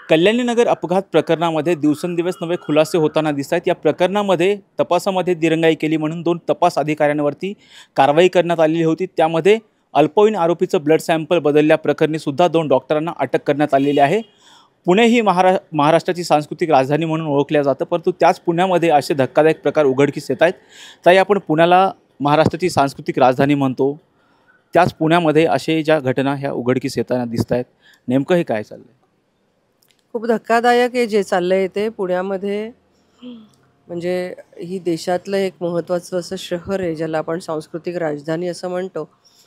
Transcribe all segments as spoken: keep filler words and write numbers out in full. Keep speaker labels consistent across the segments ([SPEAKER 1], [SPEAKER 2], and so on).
[SPEAKER 1] कल्याणीनगर अपघात प्रकरणामध्ये दिवसेंदिवस नवे खुलासे होताना दिसत आहेत। या प्रकरणामध्ये तपासामध्ये दिरंगाई केली म्हणून दोन तपास अधिकाऱ्यांवरती कारवाई करण्यात आलेली होती। त्यामध्ये अल्पवयीन आरोपीचं ब्लड सॅम्पल बदलल्या प्रकरणी सुद्धा दोन डॉक्टरांना अटक करण्यात आलेली आहे। पुणे ही महारा महाराष्ट्राची सांस्कृतिक राजधानी म्हणून ओळखल्या जातं, परंतु त्याच पुण्यामध्ये असे धक्कादायक प्रकार उघडकीस येत आहेत। ताई, आपण पुण्याला महाराष्ट्राची सांस्कृतिक राजधानी म्हणतो, त्याच पुण्यामध्ये असे ज्या घटना ह्या उघडकीस येताना दिसत आहेत, नेमकं हे काय चाललंय?
[SPEAKER 2] खूप धक्कादायक आहे जे चाललंय ते पुण्यामध्ये। म्हणजे ही देशातलं एक महत्त्वाचं असं शहर आहे ज्याला आपण सांस्कृतिक राजधानी असं म्हणतो।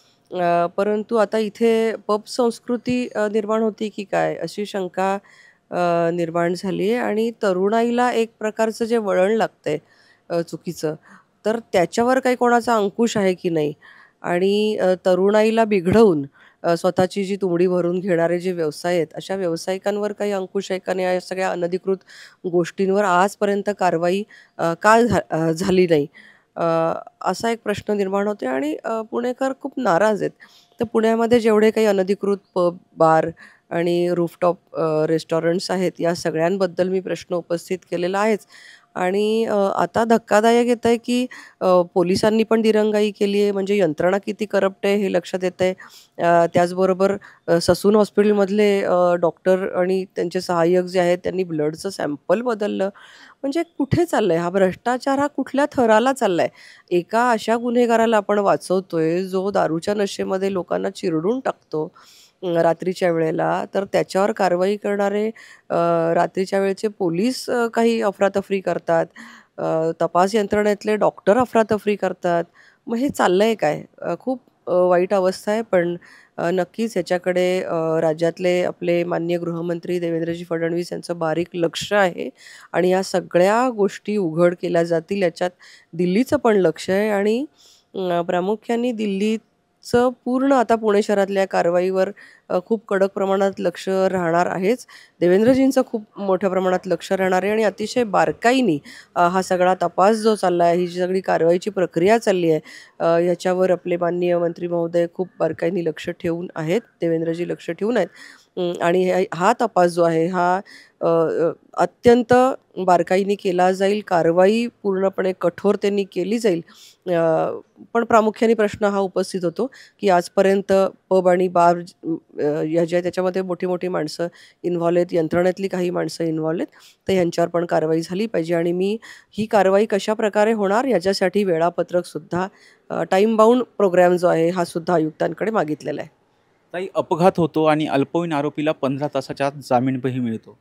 [SPEAKER 2] अ, परंतु आता इथे पब संस्कृती अ, निर्माण होती की काय अशी शंका अ, निर्माण झाली आहे आणि तरुणाईला एक प्रकारचं जे वळण लागतंय अ, चुकीचं, तर त्याच्यावर काही कोणाचा अंकुश आहे की नाही आणि अ, तरुणाईला बिघडवून अ, स्वतःची जी तुंबडी भरून घेणारे जे व्यवसाय आहेत, अशा व्यावसायिकांवर काही अंकुश आहे का नाही, या सगळ्या अनधिकृत गोष्टींवर आजपर्यंत कारवाई अ, का झा अ, झाली नाही, अ, असा एक प्रश्न निर्माण होतो आणि अ, पुणेकर खूप नाराज आहेत। तर पुण्यामध्ये जेवढे काही अनधिकृत पब, बार आणि रूफटॉप अ, रेस्टॉरंट्स आहेत, या सगळ्यांबद्दल मी प्रश्न उपस्थित केलेला आहेच। आणि अ, आता धक्कादायक येत आहे की अ, पोलिसांनी पण दिरंगाई केली आहे, म्हणजे यंत्रणा किती करप्ट आहे हे लक्षात येत आहे। अ, त्याचबरोबर अ, ससून हॉस्पिटलमधले अ, डॉक्टर आणि त्यांचे सहाय्यक जे आहेत त्यांनी ब्लडचं सॅम्पल बदललं। म्हणजे कुठे चाललंय हा भ्रष्टाचार, हा कुठल्या थराला चाललाय? एका अशा गुन्हेगाराला आपण वाचवतोय जो दारूच्या नशेमध्ये लोकांना चिरडून टाकतो अ, रात्रीच्या वेळेला, तर त्याच्यावर कारवाई करणारे अ, रात्रीच्या वेळचे पोलीस अ, काही अफरातफरी करतात, अ, तपास यंत्रणेतले डॉक्टर अफरातफरी करतात। मग हे चाललंय काय? अ, खूप अ, वाईट अवस्था आहे। पण अ, नक्कीच ह्याच्याकडे अ, राज्यातले आपले माननीय गृहमंत्री देवेंद्रजी फडणवीस यांचं बारीक लक्ष आहे आणि या सगळ्या गोष्टी उघड केल्या जातील याच्यात दिल्लीचं पण लक्ष आहे आणि अ, प्रामुख्याने दिल्लीचं पूर्ण आता पुणे शहरातल्या कारवाईवर अ, खूप कडक प्रमाणात लक्ष राहणार आहेच। देवेंद्रजींचं खूप मोठ्या प्रमाणात लक्ष राहणार आहे आणि अतिशय बारकाईने अ, हा सगळा तपास जो चालला आहे, ही जी सगळी कारवाईची प्रक्रिया चालली आहे, अ, ह्याच्यावर आपले माननीय मंत्री महोदय खूप बारकाईने लक्ष ठेवून आहेत, देवेंद्रजी लक्ष ठेवून आहेत। अं, आणि हा हा तपास जो आहे हा अ, अ, अत्यंत बारकाईने केला जाईल, कारवाई पूर्णपणे कठोरतेने केली जाईल। अ, पण प्रामुख्याने प्रश्न हा उपस्थित होतो की आजपर्यंत पब आणि बार अ, या ज्या त्याच्यामध्ये मोठी-मोठी माणसं इन्व्हॉल्व आहेत, यंत्रणेतली काही माणसं इन्व्हॉल्व आहेत, तर ह्यांच्यावर पण कारवाई झाली पाहिजे आणि मी ही कारवाई कशाप्रकारे होणार याच्यासाठी वेळापत्रकसुद्धा अ, टाईम बाउंड प्रोग्राम जो आहे हा सुद्धा आयुक्तांकडे मागितलेला आहे।
[SPEAKER 1] ताई, अपघात होतो आणि अल्पवयीन आरोपीला पंधरा तासाच्या आत जामीनही मिळतो।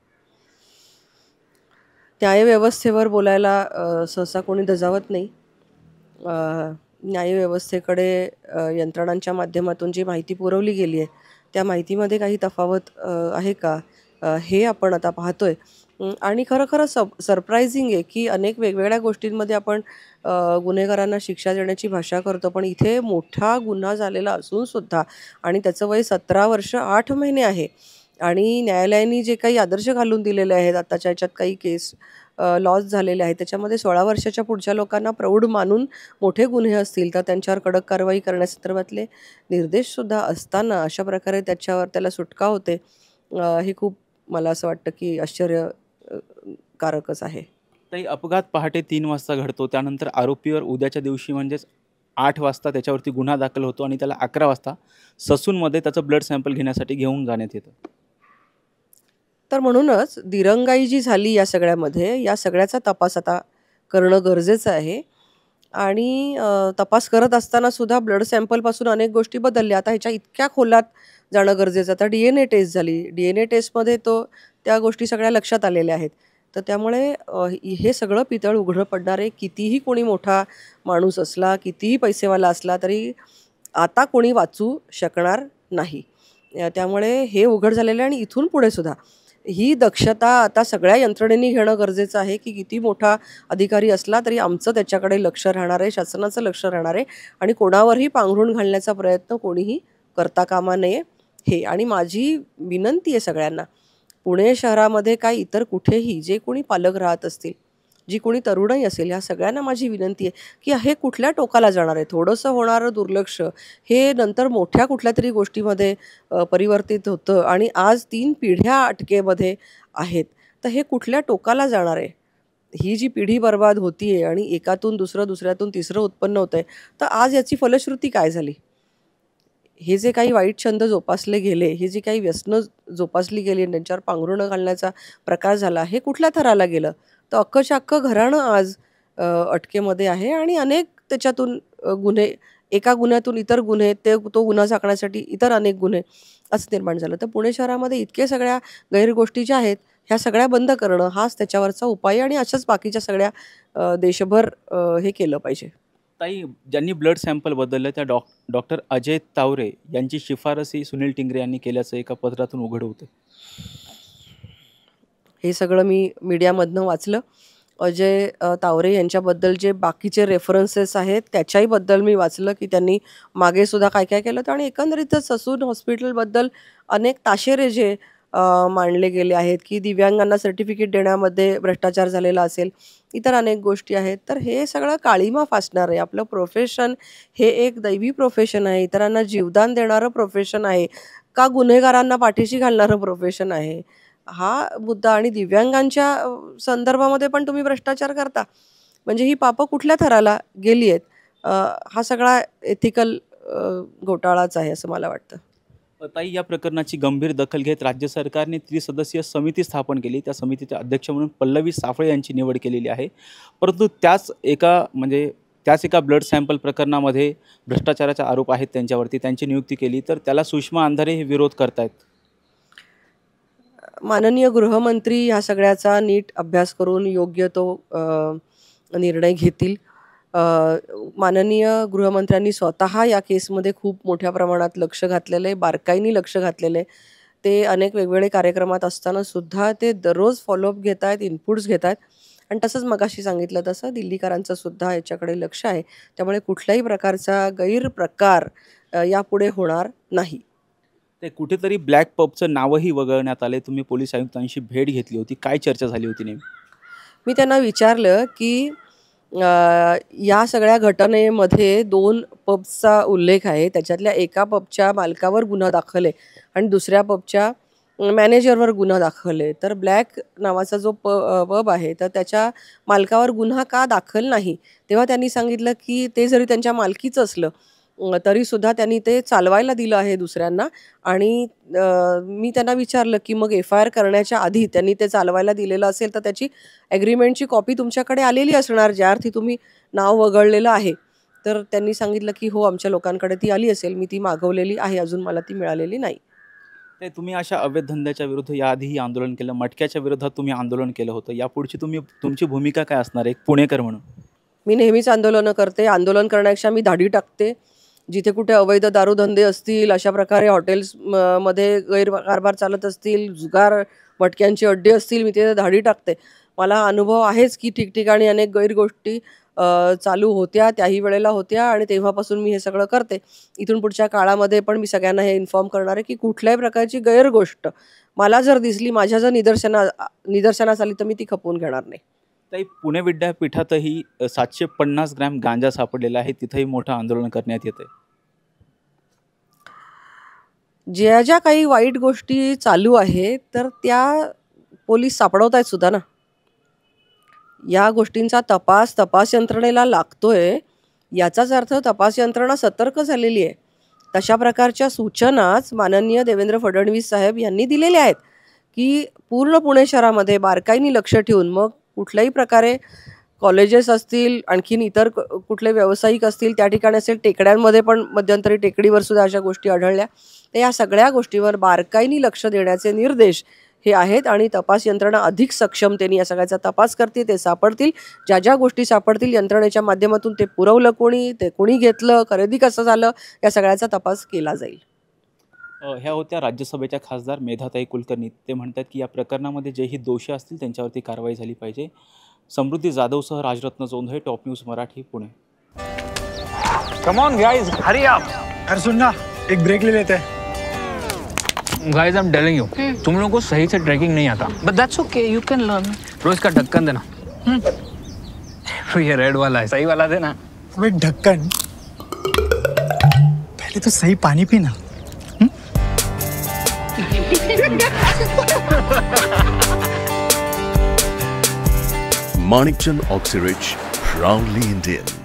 [SPEAKER 2] न्यायव्यवस्थेवर बोलायला अ, सहसा कोणी धजावत नाही। अ, न्यायव्यवस्थेकडे अ, यंत्रणांच्या माध्यमातून जी माहिती पुरवली गेली आहे, त्या माहितीमध्ये काही तफावत अ, आहे का? अ, हे आपण आता पाहतोय। अं, आणि खरं-खरं सब सरप्रायझिंग आहे की अनेक वेगवेगळ्या गोष्टींमध्ये आपण अ, गुन्हेगारांना शिक्षा देण्याची भाषा करतो, पण इथे मोठा गुन्हा झालेला असून सुद्धा आणि त्याचं वय सतरा वर्ष आठ महिने आहे आणि न्यायालयाने जे काही आदर्श घालून दिलेले आहेत, आताच्या ह्याच्यात काही केस अ, लॉस झालेले आहेत, त्याच्यामध्ये सोळा वर्षाच्या पुढच्या लोकांना प्रौढ मानून मोठे गुन्हे असतील तर त्यांच्यावर कडक कारवाई करण्यासंदर्भातले निर्देशसुद्धा असताना अशा प्रकारे त्याच्यावर त्याला सुटका होते, अ, हे खूप मला असं वाटतं की आश्चर्य अ, कारकच आहे।
[SPEAKER 1] ताई, अपघात पहाटे तीन वाजता घडतो, त्यानंतर आरोपीवर उद्याच्या दिवशी म्हणजेच आठ वाजता त्याच्यावरती गुन्हा दाखल होतो आणि त्याला अकरा वाजता ससूनमध्ये त्याचं ब्लड सॅम्पल घेण्यासाठी घेऊन जाण्यात येतं।
[SPEAKER 2] तर म्हणूनच दिरंगाई जी झाली या सगळ्यामध्ये, या सगळ्याचा तपास आता करणं गरजेचं आहे आणि अ, तपास करत असताना सुद्धा ब्लड सॅम्पलपासून अनेक गोष्टी बदलल्या। आता ह्याच्या इतक्या खोलात जाणं गरजेचं. आता डी-एन-ए टेस्ट झाली, डी-एन-ए टेस्टमध्ये तो त्या गोष्टी सगळ्या लक्षात आलेल्या आहेत। तर त्यामुळे अ, हे सगळं पितळ उघडं पडणार आहे। कितीही कोणी मोठा माणूस असला, कितीही पैसेवाला असला, तरी आता कोणी वाचू शकणार नाही। अ, त्यामुळे हे उघड झालेलं आहे आणि इथून पुढे सुद्धा ही दक्षता आता सगळ्या यंत्रणेने घेणं गरजेचं आहे की किती मोठा अधिकारी असला तरी आमचं त्याच्याकडे लक्ष राहणार आहे, शासनाचं लक्ष राहणार आहे आणि कोणावरही पांघरूण घालण्याचा प्रयत्न कोणीही करता कामा नये, हे आणि माझी विनंती आहे सगळ्यांना, पुणे शहरामध्ये काय इतर कुठेही जे कोणी पालक राहत असतील, जी कोणी तरुणाई असेल, ह्या सगळ्यांना माझी विनंती आहे की हे कुठल्या टोकाला जाणार आहे. थोडंसं होणारं दुर्लक्ष हे नंतर मोठ्या कुठल्या तरी गोष्टीमध्ये अ, परिवर्तित होतं आणि आज तीन पिढ्या अटकेमध्ये आहेत. तर हे कुठल्या टोकाला जाणार आहे. ही जी पिढी बर्बाद होतीये आणि एकातून दुसरं, दुसऱ्यातून तिसरं उत्पन्न होतंय, तर आज याची फलश्रुती काय झाली? हे जे काही वाईट छंद जोपासले गेले, ही जी काही व्यसनं जोपासली गेली आणि त्यांच्यावर पांघरुणं घालण्याचा प्रकार झाला, हे कुठल्या थराला गेलं? तर अख्खच्या अख्खं घराणं आज अ, अटकेमध्ये आहे आणि अनेक त्याच्यातून अ, गुन्हे, एका गुन्ह्यातून इतर गुन्हे, ते तो गुन्हा झाकण्यासाठी इतर अनेक गुन्हे असं निर्माण झालं. तर पुणे शहरामध्ये इतके सगळ्या गैरगोष्टी ज्या आहेत, ह्या सगळ्या बंद करणं हाच त्याच्यावरचा उपाय आहे आणि अशाच बाकीच्या सगळ्या अ, देशभर अ, हे केलं पाहिजे.
[SPEAKER 1] ताई, ज्यांनी ब्लड सॅम्पल बदललं त्या डॉक डॉक्टर अजय तावरे यांची शिफारसही सुनील टिंगरे यांनी केल्याचं एका पत्रातून उघड होतं.
[SPEAKER 2] हे सगळं मी मीडियामधनं वाचलं. अजय अ, तावरे यांच्याबद्दल जे बाकीचे रेफरन्सेस आहेत त्याच्याही बद्दल मी वाचलं की त्यांनी मागे सुद्धा काय काय केलं होतं आणि एकंदरीतच ससून हॉस्पिटलबद्दल अनेक ताशेरे जे अ, मांडले गेले आहेत की दिव्यांगांना सर्टिफिकेट देण्यामध्ये भ्रष्टाचार झालेला असेल, इतर अनेक गोष्टी आहेत. तर हे सगळं काळिमा फासणार आहे. आपलं प्रोफेशन हे एक दैवी प्रोफेशन आहे, इतरांना जीवदान देणारं प्रोफेशन आहे का गुन्हेगारांना पाठीशी घालणारं प्रोफेशन आहे? हा मुद्दा आणि दिव्यांगांच्या अ, संदर्भामध्ये पण तुम्ही भ्रष्टाचार करता. म्हणजे ही पापं कुठल्या थराला गेली आहेत? अ, हा सगळा एथिकल अ, घोटाळाच आहे असं मला वाटतं.
[SPEAKER 1] अ, ताई, या प्रकरणाची गंभीर दखल घेत राज्य सरकारने त्रिसदस्यीय समिती स्थापन केली. त्या समितीचे अध्यक्ष म्हणून पल्लवी साफळे यांची निवड केलेली आहे. परंतु त्याच एका म्हणजे त्याच एका ब्लड सॅम्पल प्रकरणामध्ये भ्रष्टाचाराचे आरोप आहेत त्यांच्यावरती, त्यांची नियुक्ती केली, तर त्याला सुषमा अंधारे हे विरोध करतायत.
[SPEAKER 2] माननीय गृहमंत्री ह्या सगळ्याचा नीट अभ्यास करून योग्य तो अ, निर्णय घेतील. अ, माननीय गृहमंत्र्यांनी स्वतः या केसमध्ये खूप मोठ्या प्रमाणात लक्ष घातलेलं आहे, बारकाईने लक्ष घातलेलं आहे. ते अनेक वेगवेगळे कार्यक्रमात असताना सुद्धा ते दररोज फॉलोअप घेत आहेत, इनपुट्स घेत आहेत आणि तसंच मगाशी सांगितलं तसं दिल्लीकरांचं सुद्धा याच्याकडे लक्ष आहे. त्यामुळे कुठल्याही प्रकारचा गैरप्रकार अ, यापुढे होणार नाही.
[SPEAKER 1] ते कुठेतरी ब्लॅक पबचं नावही वगळण्यात आले. तुम्ही पोलीस आयुक्तांशी भेट घेतली होती. काय चर्चा झाली होती नेमकी?
[SPEAKER 2] मी त्यांना विचारलं की अ, या सगळ्या घटनेमध्ये दोन पब्सचा उल्लेख आहे. त्याच्यातल्या एका पबच्या मालकावर गुन्हा दाखल आहे आणि दुसऱ्या पबच्या मॅनेजरवर गुन्हा दाखल आहे. तर ब्लॅक नावाचा जो प अ, पब आहे तर त्याच्या मालकावर गुन्हा का दाखल नाही? तेव्हा त्यांनी सांगितलं की ते जरी त्यांच्या मालकीचं असलं अ, तरीसुद्धा त्यांनी ते चालवायला दिलं आहे दुसऱ्यांना आणि अ, मी त्यांना विचारलं की मग एफ आय आर करण्याच्या आधी त्यांनी ते चालवायला दिलेलं असेल तर त्याची ॲग्रीमेंटची कॉपी तुमच्याकडे आलेली असणार ज्या अर्थी तुम्ही नाव वगळलेलं आहे. तर त्यांनी सांगितलं की हो, आमच्या लोकांकडे ती आली असेल. मी ती मागवलेली आहे. अजून मला ती मिळालेली नाही.
[SPEAKER 1] ते तुम्ही अशा अवैध धंद्याच्या विरुद्ध याआधीही आंदोलन केलं. मटक्याच्या विरोधात तुम्ही आंदोलन केलं होतं. यापुढची तुम्ही तुमची भूमिका काय असणार आहे एक पुणेकर म्हणून?
[SPEAKER 2] मी नेहमीच आंदोलनं करते. आंदोलन करण्यापेक्षा मी धाडी टाकते. जिथे कुठे अवैध दारूधंदे असतील, अशा प्रकारे हॉटेल्स म मध्ये गैरकारभार चालत असतील, जुगार मटक्यांची अड्डे असतील, मी तिथे धाडी टाकते. मला अनुभव आहेच की ठिकठिकाणी अनेक गैर गोष्टी अ, चालू होत्या, त्याही वेळेला होत्या आणि तेव्हापासून मी हे सगळं करते. इथून पुढच्या काळामध्ये पण मी सगळ्यांना हे इन्फॉर्म करणार आहे की कुठल्याही प्रकारची गैर गोष्ट मला जर दिसली, माझ्या जर निदर्शना निदर्शनास आली, तर मी ती खपवून घेणार नाही.
[SPEAKER 1] ताई, पुणे विद्यापीठातही अ, सातशे पन्नास ग्रॅम गांजा सापडलेला आहे. तिथंही मोठं आंदोलन करण्यात येतंय.
[SPEAKER 2] ज्या ज्या काही वाईट गोष्टी चालू आहेत, तर त्या पोलीस सापडवतायत सुद्धा ना. या गोष्टींचा तपास तपास यंत्रणेला लागतोय, याचाच अर्थ तपास यंत्रणा सतर्क झालेली आहे. तशा प्रकारच्या सूचनाच माननीय देवेंद्र फडणवीस साहेब यांनी दिलेल्या आहेत, की पूर्ण पुणे शहरामध्ये बारकाईने लक्ष ठेवून मग कुठल्याही प्रकारे कॉलेजेस असतील, आणखीन इतर क कुठले व्यावसायिक असतील, त्या ठिकाणी असेल, टेकड्यांमध्ये पण मध्यंतरी टेकडीवर सुद्धा अशा गोष्टी आढळल्या. तर या सगळ्या गोष्टीवर बारकाईने लक्ष देण्याचे निर्देश हे आहेत आणि तपास यंत्रणा अधिक सक्षमतेने या सगळ्याचा तपास करते. ते सापडतील. ज्या ज्या गोष्टी सापडतील यंत्रणेच्या माध्यमातून ते पुरवलं कोणी, ते कोणी घेतलं, खरेदी कसं झालं, या सगळ्याचा तपास केला जाईल.
[SPEAKER 1] अ, ह्या होत्या राज्यसभेच्या खासदार मेधाताई कुलकर्णी. ते म्हणतात की या प्रकरणामध्ये जेही दोषी असतील त्यांच्यावरती कारवाई झाली पाहिजे. समृद्धी जाधवसह Rajratna Jondhale, top news Marathi, Pune.
[SPEAKER 3] Come on guys, hurry up.
[SPEAKER 4] अरे सुन ना, एक ब्रेक ले लेते हैं.
[SPEAKER 3] Guys, I am telling you, तुम लोगों को सही से ट्रैकिंग नहीं आता.
[SPEAKER 5] But that's okay, you can learn.
[SPEAKER 3] रोज का ढक्कन देना. तो ये रेड वाला है, सही वाला दे ना।
[SPEAKER 4] अबे ढक्कन, पहले तो सही पानी पीना।
[SPEAKER 5] Manikchand Oxyrich, proudly Indian.